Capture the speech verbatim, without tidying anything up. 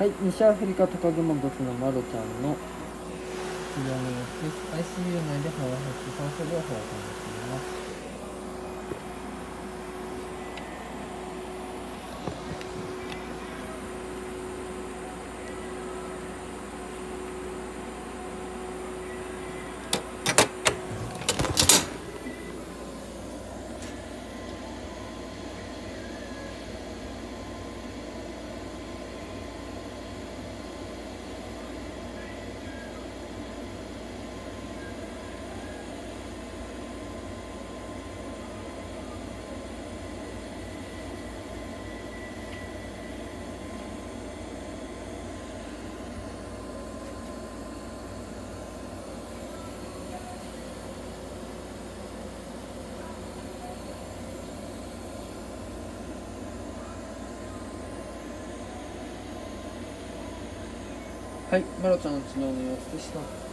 はい、西アフリカトカゲモドキのマロちゃんの治療の様子です。アイシーユー 内で肺発酸素療法を行っています。はい、マロちゃんの治療の様子でした。